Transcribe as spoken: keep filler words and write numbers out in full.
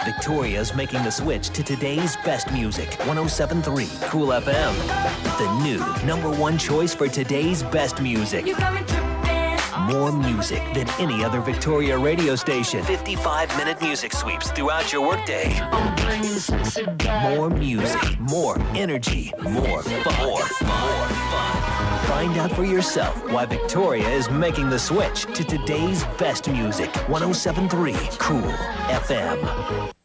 Victoria's making the switch to today's best music. one oh seven point three Kool F M. The new number one choice for today's best music. More music than any other Victoria radio station. fifty-five minute music sweeps throughout your workday. More music, more energy, more fun. More fun. More fun. Find out for yourself why Victoria is making the switch to today's best music. one oh seven point three Kool F M.